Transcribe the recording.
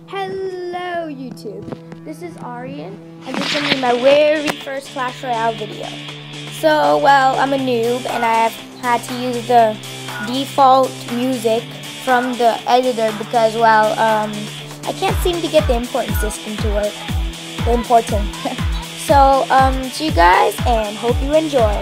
Hello YouTube, this is Aryan and this is going to be my very first Clash Royale video. So, well, I'm a noob and I have had to use the default music from the editor because, well, I can't seem to get the importing system to work. The importing. So, see you guys and hope you enjoy.